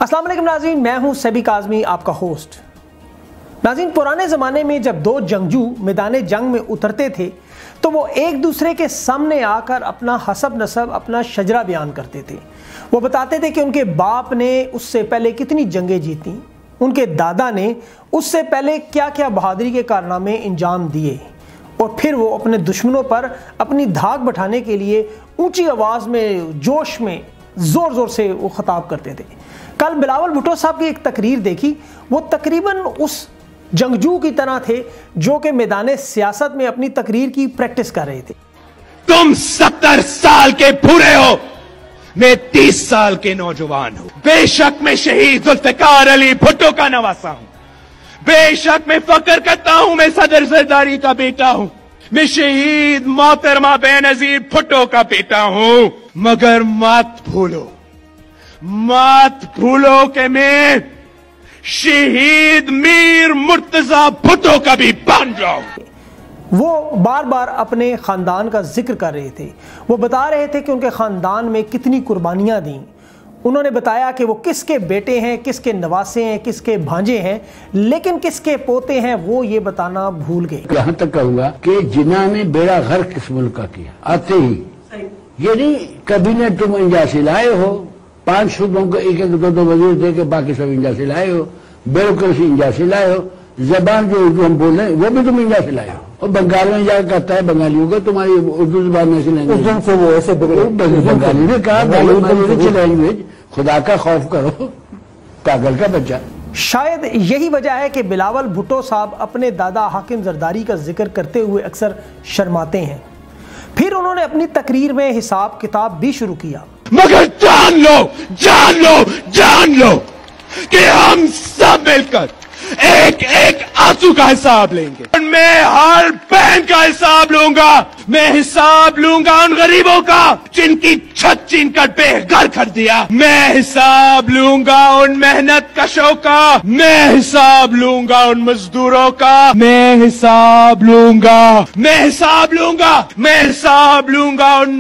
अस्सलाम वालेकुम नाज़रीन, मैं हूं सबी काज़मी, आपका होस्ट। नाज़रीन, पुराने ज़माने में जब दो जंगजू मैदान जंग में उतरते थे तो वो एक दूसरे के सामने आकर अपना हसब नसब, अपना शजरा बयान करते थे। वो बताते थे कि उनके बाप ने उससे पहले कितनी जंगें जीती, उनके दादा ने उससे पहले क्या क्या बहादुरी के कारनामे अंजाम दिए, और फिर वो अपने दुश्मनों पर अपनी धाक बैठाने के लिए ऊंची आवाज़ में, जोश में, ज़ोर ज़ोर से वो खिताब करते थे। कल बिलावल भुट्टो साहब की एक तकरीर देखी, वो तकरीबन उस जंगजू की तरह थे जो कि मैदान सियासत में अपनी तकरीर की प्रैक्टिस कर रहे थे। तुम 70 साल के बूढ़े हो, मैं 30 साल के नौजवान हूं। बेशक मैं शहीद जुल्फ़िकार भुट्टो का नवासा हूं, बेशक मैं फख्र करता हूं मैं सदर ज़रदारी का बेटा हूं, मैं शहीद मोहतरमा बेनज़ीर भुट्टो का बेटा हूं। मगर मत भूलो कि मैं शहीद मीर मुर्तजा भुट्टो का भी बन जाऊं। वो बार बार अपने ख़ानदान का जिक्र कर रहे थे। वो बता रहे थे कि उनके ख़ानदान में कितनी कुर्बानियाँ दी। उन्होंने बताया कि वो किसके बेटे हैं, किसके नवासे हैं, किसके भांजे हैं, लेकिन किसके पोते हैं वो ये बताना भूल गए। यहाँ तक कहूँगा कि जिन्ना ने बेड़ा गर्क इस मुल्क का किया आते ही, ये नहीं कभी ने तुम इंजा से लाए हो, 5 सूबों को एक एक दो वजीर दे के बाकी सब इंजा से लाए हो, ब्यूरोक्रेसी इंजा से लाए हो, जबान जो उर्दू हम बोल रहे हैं वो भी तुम इंजा से लाए हो, और बंगाल में जाकर कहता है बंगालियों को तुम्हारी उर्दू जबान में से बंगाली ने कहा लैंग्वेज, खुदा का खौफ करो, पागल का बच्चा। शायद यही वजह है कि बिलावल भुट्टो साहब अपने दादा हाकिम जरदारी का जिक्र करते हुए अक्सर शर्माते हैं। फिर उन्होंने अपनी तकरीर में हिसाब किताब भी शुरू किया। मगर जान लो कि हम सब मिलकर एक एक आंसू का हिसाब लेंगे, और मैं हर बहन का हिसाब लूंगा। मैं हिसाब लूंगा उन गरीबों का जिनकी छत छीन कर बेघर कर दिया, मैं हिसाब लूंगा उन मेहनत कशों का, मैं हिसाब लूंगा उन मजदूरों का, मैं हिसाब लूंगा उन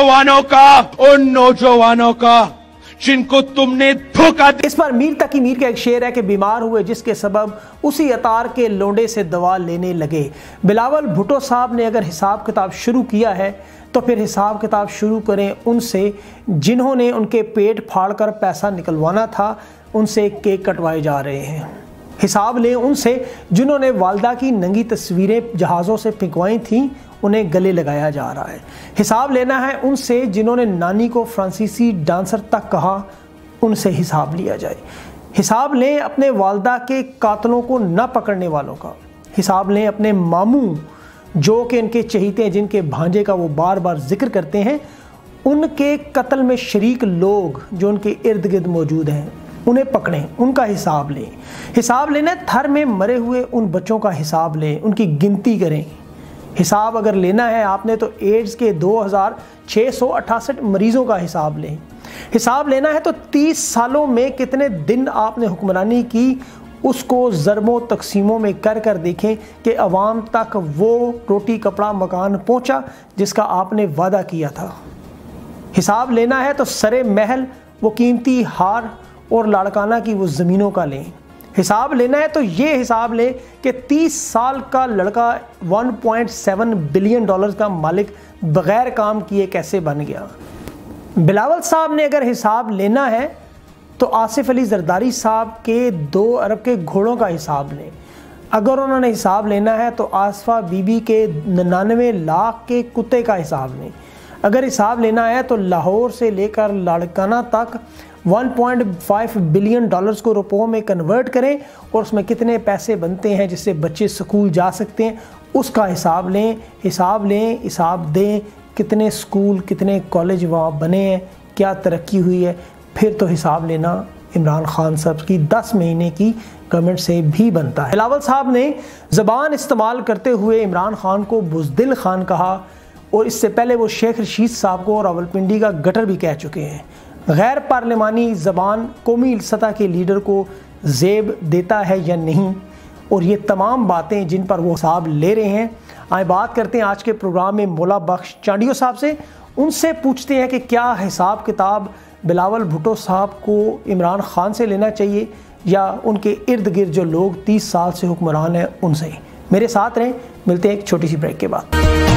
नौजवानों का जिनको तुमने धोखा दिया। इस पर मीर तकी मीर का एक शेर है कि बीमार हुए जिसके सबब उसी अतार के लोंडे से दवा लेने लगे। बिलावल भुट्टो साहब ने अगर हिसाब किताब शुरू किया है तो फिर हिसाब किताब शुरू करें उनसे जिन्होंने उनके पेट फाड़कर पैसा निकलवाना था, उनसे केक कटवाए जा रहे हैं। हिसाब लें उनसे जिन्होंने वालदा की नंगी तस्वीरें जहाज़ों से फेंकवाई थीं, उन्हें गले लगाया जा रहा है। हिसाब लेना है उनसे जिन्होंने नानी को फ्रांसीसी डांसर तक कहा, उनसे हिसाब लिया जाए। हिसाब लें अपने वालदा के कातलों को न पकड़ने वालों का। हिसाब लें अपने मामू जो कि इनके चहीते हैं, जिनके भांजे का वो बार बार जिक्र करते हैं, उनके कत्ल में शरीक लोग जो उनके इर्द गिर्द मौजूद हैं, उन्हें पकड़ें, उनका हिसाब लें। हिसाब लेना थर में मरे हुए उन बच्चों का हिसाब लें, उनकी गिनती करें। हिसाब अगर लेना है आपने तो एड्स के 2668 मरीज़ों का हिसाब लें। हिसाब लेना है तो 30 सालों में कितने दिन आपने हुक्मरानी की, उसको ज़रबों तकसीमों में कर कर देखें कि अवाम तक वो रोटी कपड़ा मकान पहुंचा जिसका आपने वादा किया था। हिसाब लेना है तो सरे महल, वो कीमती हार और लाड़काना की वो ज़मीनों का लें। हिसाब लेना है तो ये हिसाब लें कि 30 साल का लड़का 1.7 बिलियन डॉलर्स का मालिक बग़ैर काम किए कैसे बन गया। बिलावल साहब ने अगर हिसाब लेना है तो आसिफ अली जरदारी साहब के 2 अरब के घोड़ों का हिसाब लें। अगर उन्होंने हिसाब लेना है तो आसफा बीबी के 99 लाख के कुत्ते का हिसाब लें। अगर हिसाब लेना है तो लाहौर से लेकर लाड़काना तक 1.5 बिलियन डॉलर्स को रुपयों में कन्वर्ट करें और उसमें कितने पैसे बनते हैं जिससे बच्चे स्कूल जा सकते हैं, उसका हिसाब लें। हिसाब दें कितने स्कूल, कितने कॉलेज वहाँ बने हैं, क्या तरक्की हुई है। फिर तो हिसाब लेना इमरान खान साहब की 10 महीने की गवर्नमेंट से भी बनता है। बिलावल साहब ने ज़बान इस्तेमाल करते हुए इमरान खान को बुज़दिल खान कहा, और इससे पहले वो शेख रशीद साहब को रावलपिंडी का गटर भी कह चुके हैं। गैर पार्लिमानी ज़बान कौमी सतह के लीडर को ज़ेब देता है या नहीं, और ये तमाम बातें जिन पर वो हिसाब ले रहे हैं। आए बात करते हैं आज के प्रोग्राम में मौला बख्श चांडियो साहब से। उनसे पूछते हैं कि क्या हिसाब किताब بلاول بھٹو صاحب کو عمران خان سے لینا چاہیے یا ان کے ارد گرد جو لوگ 30 سال سے حکمران ہیں ان سے؟ میرے ساتھ رہیں، ملتے ہیں ایک چھوٹی سی بریک کے بعد۔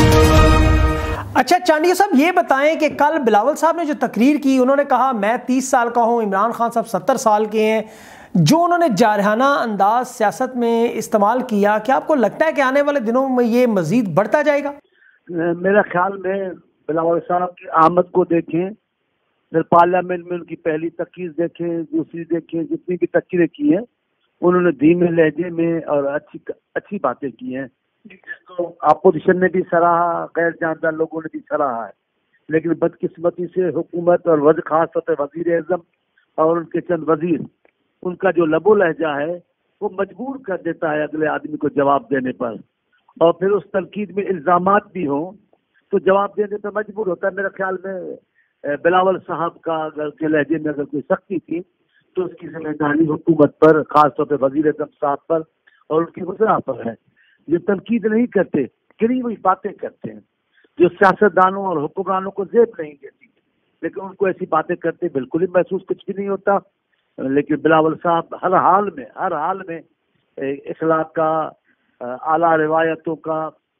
اچھا چانڈیا صاحب یہ بتائیں کہ کل بلاول صاحب نے جو تقریر کی، انہوں نے کہا میں 30 سال کا ہوں، عمران خان صاحب 70 سال کے ہیں، جو انہوں نے جارحانہ انداز سیاست میں استعمال کیا، کیا آپ کو لگتا ہے کہ آنے والے دنوں میں یہ مزید بڑھتا جائے گا؟ میرا خیال میں بلاول صاحب کی آمد کو دیکھیں، پھر پارلیمنٹ میں ان کی پہلی تقریر دیکھیں، دوسری دیکھیں، جتنی بھی تقریریں کی ہیں انہوں نے دھیمے لہجے میں اور اچھی باتیں کی ہیں، تو اپوزیشن نے بھی سراہا، غیر جانبدار لوگوں نے بھی سراہا ہے، لیکن بدقسمتی سے حکومت اور خاص طور پہ وزیر اعظم اور ان کے چند وزیر، ان کا جو لب و لہجہ ہے وہ مجبور کر دیتا ہے اگلے آدمی کو جواب دینے پر، اور پھر اس تنقید میں الزامات بھی ہوں تو جواب دینے پر مجبور ہوتا ہے۔ میرے خیال میں بلاول صاحب کا اگر کے لہجے میں اگر کوئی سختی تھی تو اس کی ذمہ داری حکومت پر، خاص طور پہ وزیر اعظم صاحب پر اور ان کی وزراء پر ہے۔ یہ تنقید نہیں کرتے، گری ہوئی باتیں کرتے ہیں جو سیاستدانوں اور حکمرانوں کو زیب نہیں دیتی، لیکن ان کو ایسی باتیں کرتے بالکل ہی محسوس کچھ بھی نہیں ہوتا۔ لیکن بلاول صاحب ہر حال میں اخلاق کا، اعلیٰ روایتوں کا،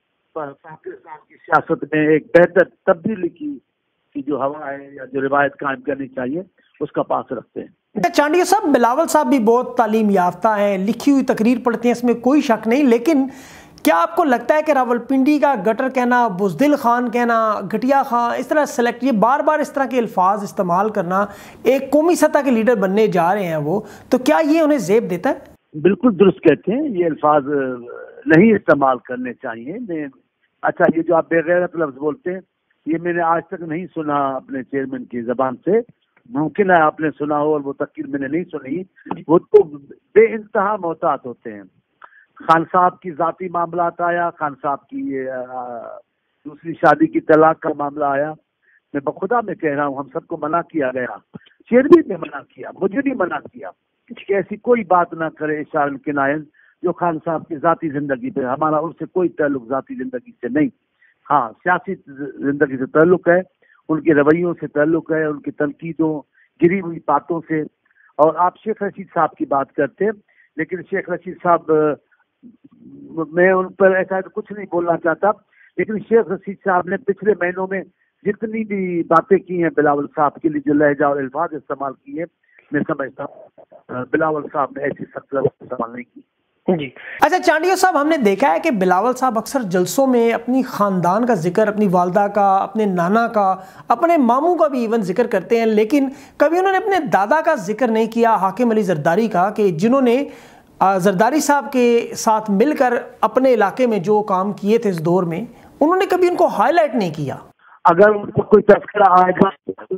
پاکستان کی سیاست میں ایک بہتر تبدیلی کی جو ہوا ہے یا جو روایت قائم کرنی چاہیے اس کا پاس رکھتے ہیں۔ چانڈیا صاحب بلاول صاحب بھی بہت تعلیم یافتہ ہیں، لکھی ہوئی تقریر پڑھتے ہیں، اس میں کوئی شک نہیں، لیکن کیا آپ کو لگتا ہے کہ راولپنڈی کا گٹر کہنا، بزدل خان کہنا، گھٹیا خان، اس طرح سلیکٹ، یہ بار بار اس طرح کے الفاظ استعمال کرنا، ایک قومی سطح کے لیڈر بننے جا رہے ہیں وہ، تو کیا یہ انہیں زیب دیتا ہے؟ بالکل درست کہتے ہیں، یہ الفاظ نہیں استعمال کرنے چاہیے۔ اچھا یہ جو آپ بے غیرت لفظ بولتے ہیں یہ میں نے آج تک نہیں سنا اپنے چیئرمین کی زبان سے، ممکن ہے آپ نے سنا ہو اور وہ تقریر میں نے نہیں سنی۔ وہ تو بے انتہا محتاط ہوتے ہیں۔ خان صاحب کی ذاتی معاملات آیا، خان صاحب کی دوسری شادی کی طلاق کا معاملہ آیا، میں بخدا میں کہہ رہا ہوں ہم سب کو منع کیا گیا، چیئرمین نے منع کیا، مجھے بھی منع کیا کہ ایسی کوئی بات نہ کرے اشارہ کنایت جو خان صاحب کی ذاتی زندگی پہ، ہمارا ان سے کوئی تعلق ذاتی زندگی سے نہیں، ہاں سیاسی زندگی سے تعلق ہے، ان کے رویوں سے تعلق ہے، ان کی تنقیدوں، گری ہوئی باتوں سے۔ اور آپ شیخ رشید صاحب کی بات کرتے ہیں، لیکن شیخ رشید صاحب میں ان پر ایسا کچھ نہیں بولنا چاہتا، لیکن شیخ رشید صاحب نے پچھلے مہینوں میں جتنی بھی باتیں کی ہیں بلاول صاحب کے لیے، جو لہجہ اور الفاظ استعمال کیے، میں سمجھتا ہوں بلاول صاحب نے ایسی سخت لفظ استعمال نہیں کی۔ جی اچھا چانڈیا صاحب، ہم نے دیکھا ہے کہ بلاول صاحب اکثر جلسوں میں اپنی خاندان کا ذکر، اپنی والدہ کا، اپنے نانا کا، اپنے ماموں کا بھی ایون ذکر کرتے ہیں، لیکن کبھی انہوں نے اپنے دادا کا ذکر نہیں کیا، حاکم علی زرداری کا، کہ جنہوں نے زرداری صاحب کے ساتھ مل کر اپنے علاقے میں جو کام کیے تھے اس دور میں، انہوں نے کبھی ان کو ہائی لائٹ نہیں کیا۔ اگر ان کو کوئی تذکرہ آئے گا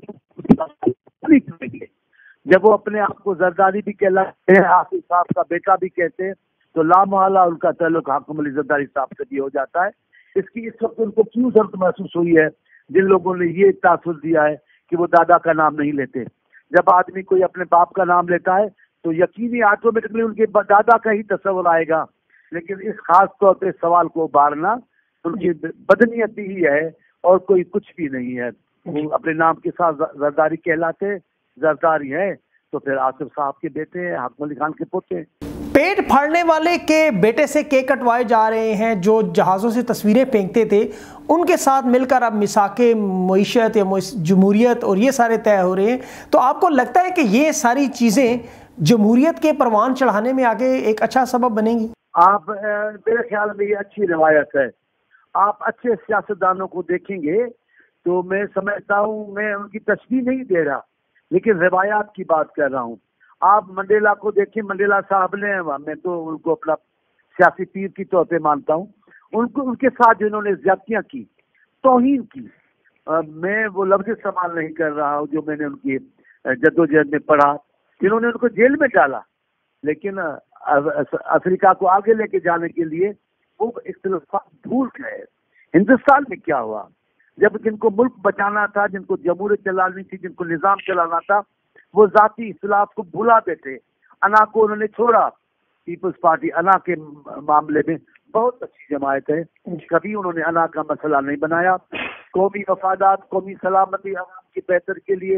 جب وہ اپنے آپ کو زرداری بھی کہلاتے ہیں، آصف صاحب کا بیٹا بھی کہتے ہیں، تو لامحالہ ان کا تعلق حاکم علی زرداری صاحب سے بھی ہو جاتا ہے۔ اس وقت ان کو کیوں ضرورت محسوس ہوئی ہے جن لوگوں نے یہ تاثر دیا ہے کہ وہ دادا کا نام نہیں لیتے؟ جب آدمی کوئی اپنے باپ کا نام لیتا ہے تو یقینی آٹومیٹکلی ان کے دادا کا ہی تصور آئے گا، لیکن اس خاص طور پہ سوال کو ابھارنا ان کی بدنیتی ہی ہے اور کوئی کچھ بھی نہیں ہے۔ وہ اپنے نام کے ساتھ زرداری کہلاتے، زرداری ہے تو پھر آصف صاحب کے بیٹے ہیں، حاکم علی خان کے پوتے ہیں۔ پیٹ پھاڑنے والے کے بیٹے سے کیک کٹوائے جا رہے ہیں، جو جہازوں سے تصویریں پھینکتے تھے، ان کے ساتھ مل کر اب میثاق معیشت یا جمہوریت اور یہ سارے طے ہو رہے ہیں، تو آپ کو لگتا ہے کہ یہ ساری چیزیں جمہوریت کے پروان چڑھانے میں آگے ایک اچھا سبب بنیں گی؟ آپ میرے خیال میں یہ اچھی روایت ہے۔ آپ اچھے سیاستدانوں کو دیکھیں گے تو میں سمجھتا ہوں، میں ان کی تشبیہ نہیں دے رہا لیکن روایات کی بات کر رہا ہوں۔ آپ منڈیلا کو دیکھیں، منڈیلا صاحب نے، میں تو ان کو اپنا سیاسی پیر کی طور پہ مانتا ہوں، ان کے ساتھ جنہوں نے زیادتیاں کی، توہین کی، میں وہ لفظ استعمال نہیں کر رہا ہوں جو میں نے ان کی جدوجہد میں پڑھا، جنہوں نے ان کو جیل میں ڈالا، لیکن افریقہ کو آگے لے کے جانے کے لیے وہ اختلافات بھول گئے۔ ہندوستان میں کیا ہوا؟ جب جن کو ملک بچانا تھا، جن کو جمہوریت چلانی تھی، جن کو نظام چلانا تھا، وہ ذاتی اختلاف کو بھلا دیتے۔ انا کو انہوں نے چھوڑا، پیپلز پارٹی انا کے معاملے میں بہت اچھی جماعت ہے، کبھی انہوں نے انا کا مسئلہ نہیں بنایا۔ قومی مفادات، قومی سلامتی، عوام کی بہتر کے لیے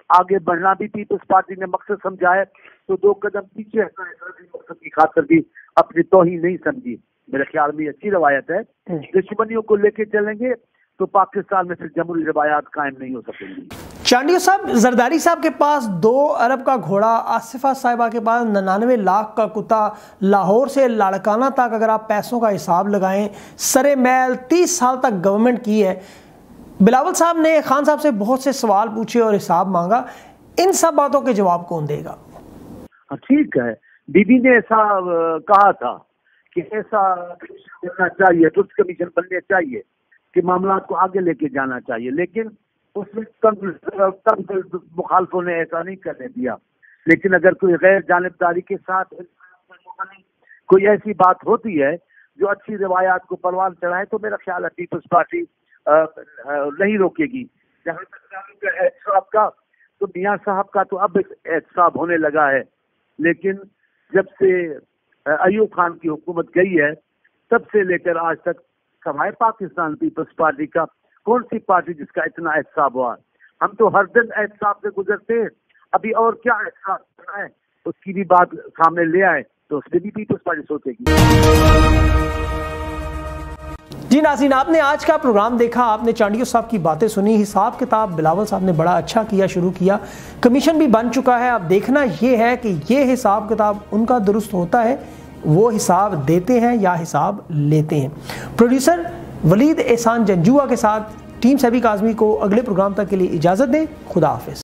आगे बढ़ना भी पीपल्स पार्टी ने मकसद समझा है, तो 2 कदम पीछे हटना है मकसद की खातिर भी अपनी तौहीन नहीं समझी। मेरे ख्याल में अच्छी रवायत है। दुश्मनियों को लेके चलेंगे तो पाकिस्तान में फिर जमहूरी रवायात कायम नहीं हो सकेंगी। चांडियो साहब, जरदारी साहब के पास 2 अरब का घोड़ा, आसिफा साहिबा के पास 99 लाख का कुत्ता, लाहौर से लाड़काना तक अगर आप पैसों का हिसाब लगाएं, सरे महल 30 साल तक गवर्नमेंट की है। बिलावल साहब ने खान साहब से बहुत से सवाल पूछे और हिसाब मांगा, इन सब बातों के जवाब कौन देगा? ठीक है, बीबी ने ऐसा कहा था कि ऐसा बनना चाहिए, ट्रुथ कमीशन बनने चाहिए कि मामला को आगे लेके जाना चाहिए, लेकिन उसमें मुखालफों ने ऐसा नहीं करने दिया। लेकिन अगर कोई गैर जानिबदारी के साथ कोई ऐसी बात होती है जो अच्छी रिवायात को परवान चढ़ाए, तो मेरा ख्याल है पीपल्स पार्टी नहीं रोकेगी। जहाँ तक एहतसाब का, तो मियाँ साहब का तो अब एहतसाब होने लगा है, लेकिन जब से अयूब खान की हुकूमत गई है तब से लेकर आज तक सवाए पाकिस्तान पीपल्स पार्टी का कौन सी पार्टी जिसका इतना एहतसाब हुआ? हम तो हर दिन एहतसाब से गुजरते हैं, अभी और क्या एहतसाब करना है उसकी भी बात सामने ले आए तो उसमें भी पीपल्स पार्टी सोचेगी। जी नाज़रीन, आपने आज का प्रोग्राम देखा, आपने चांडियो साहब की बातें सुनी, हिसाब किताब बिलावल साहब ने बड़ा अच्छा किया, शुरू किया, कमीशन भी बन चुका है। अब देखना ये है कि ये हिसाब किताब उनका दुरुस्त होता है, वो हिसाब देते हैं या हिसाब लेते हैं। प्रोड्यूसर वलीद एहसान जंजुआ के साथ टीम सबी काज़मी को अगले प्रोग्राम तक के लिए इजाज़त दें। खुदा हाफिज़।